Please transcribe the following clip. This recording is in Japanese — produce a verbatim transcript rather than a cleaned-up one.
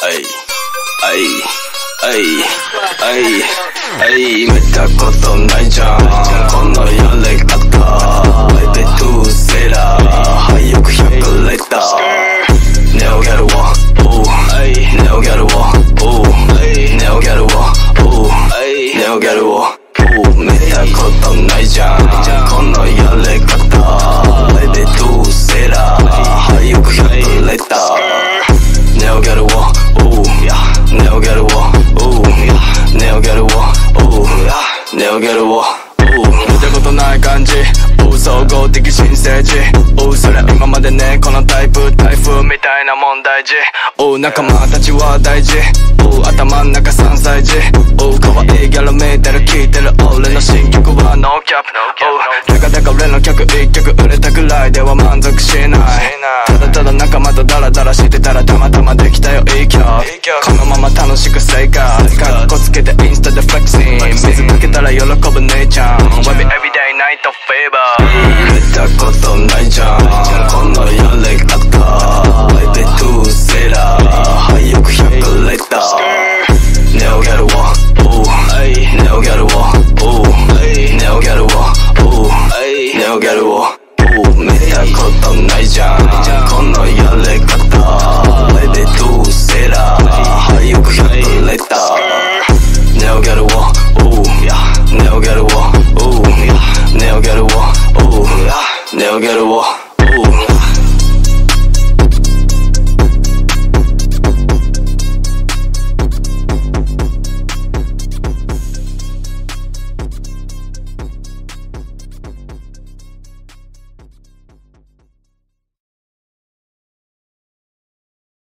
あいあいあいあい見たことないじゃんこのやり方ベトゥーセラ早くひゃくレターネオギャルはネオギャルはネオギャルはネオギャルは見たことないじゃんこのやり方ベトゥーセラ早くひゃくレターネオギャルはネオギャルはネオギャルはネオギャルは見たことない感じ総合的新生児それ今までねこのタイプ台風みたいな問題児仲間たちは大事頭ん中さんさい児可愛いギャラ見てる聴いてる俺の新曲はノーキャップたかだか俺の曲一曲売れたくらいでは満足しないただただ仲間とダラダラしてたらたまたまできたよいい曲このまま楽しく生活かっこつけてインスタでフレクシン水かけたら喜ぶ姉ちゃん Every day night of fever 見たことないじゃんこのやり方ベトゥーセラ早くひゃくレターネオギャルはネオギャルはネオギャルはネオギャルは見たことないじゃんこのやり方ベトゥーセラ早くひゃくレターネオギャルはネオギャルはネオギャルはネオギャルは